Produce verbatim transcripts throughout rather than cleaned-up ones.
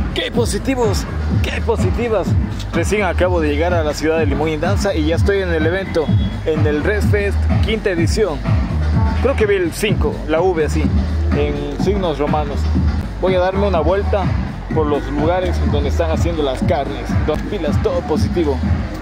¡Qué positivos! ¡Qué positivas! Recién acabo de llegar a la ciudad de Limón y Danza y ya estoy en el evento, en el ResFest quinta edición. Creo que vi el cinco, la V así, en signos romanos. Voy a darme una vuelta por los lugares donde están haciendo las carnes. Dos pilas, todo positivo.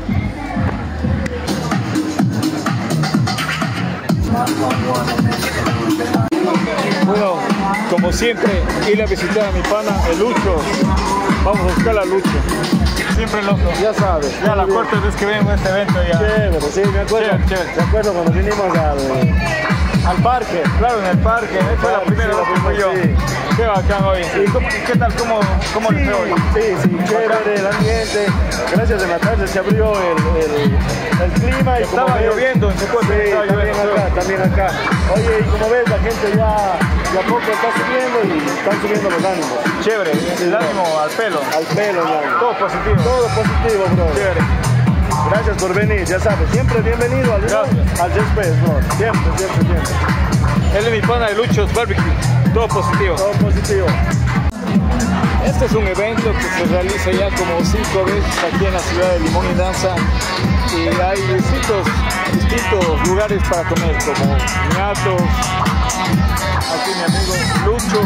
Bueno, como siempre, ir a visitar a mi pana, el Lucho. Vamos a buscar a Lucho. Siempre loco. Ya sabes. Ya la cuarta vez que vengo a este evento ya. Chévere, sí, me acuerdo. Chévere, chévere. Me acuerdo cuando vinimos al, al parque. Claro, en el parque. Esta fue la primera vez que fui yo. Sí. Qué bacán hoy. ¿Y cómo, qué tal? ¿Cómo, cómo Sí, les fue hoy? sí, sí, chévere el ambiente. Gracias, en la tarde se abrió el, el, el clima. Y estaba como ves, lloviendo en Secuote. Sí, Estaba también lloviendo. acá, también acá. Oye, y como ves, la gente ya de a poco está subiendo y están subiendo los ánimos. Chévere, el ánimo al pelo. Al pelo, ya. Todo positivo. Todo positivo, bro. Chévere. Gracias por venir, ya sabes, siempre bienvenido al, Gracias. al ResFest, bro. Siempre, siempre, siempre. Él es mi pana de Luchos Barbecue. Todo positivo. Todo positivo. Este es un evento que se realiza ya como cinco veces aquí en la ciudad de Limón y Danza y hay distintos, distintos lugares para comer como ñatos, aquí mi amigo Lucho.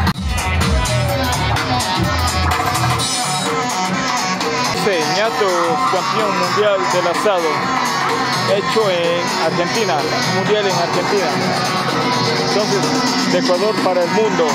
Este ñatos campeón mundial del asado hecho en Argentina, mundial en Argentina, entonces de Ecuador para el mundo.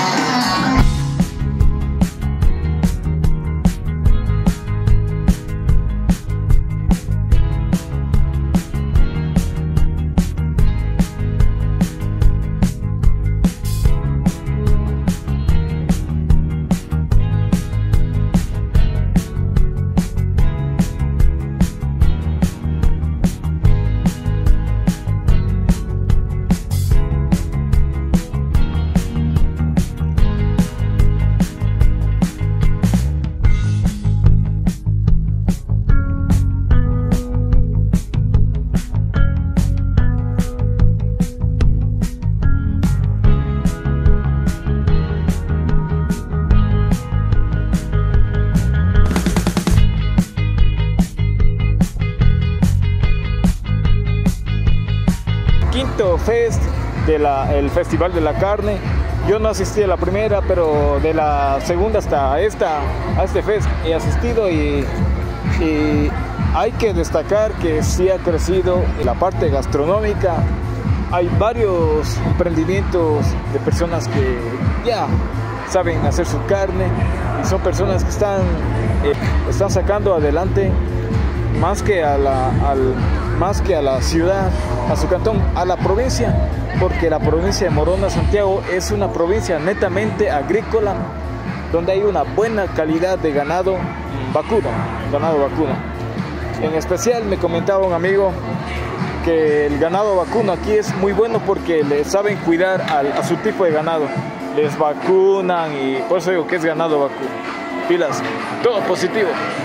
Quinto Fest del Festival de la Carne. Yo no asistí a la primera, pero de la segunda hasta esta, a este fest he asistido y, y hay que destacar que sí ha crecido en la parte gastronómica. Hay varios emprendimientos de personas que ya saben hacer su carne y son personas que están, eh, están sacando adelante más que a la, al, más que a la ciudad, a su cantón, a la provincia, porque la provincia de Morona, Santiago, es una provincia netamente agrícola, donde hay una buena calidad de ganado vacuno, ganado vacuno. En especial me comentaba un amigo que el ganado vacuno aquí es muy bueno porque le saben cuidar al, a su tipo de ganado, les vacunan y por eso digo que es ganado vacuno. Pilas, todo positivo.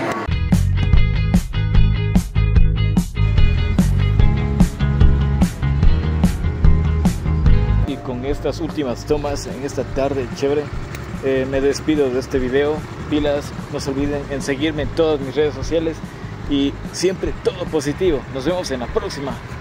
Con estas últimas tomas en esta tarde chévere, eh, me despido de este video. Pilas, no se olviden en seguirme en todas mis redes sociales y siempre todo positivo. Nos vemos en la próxima.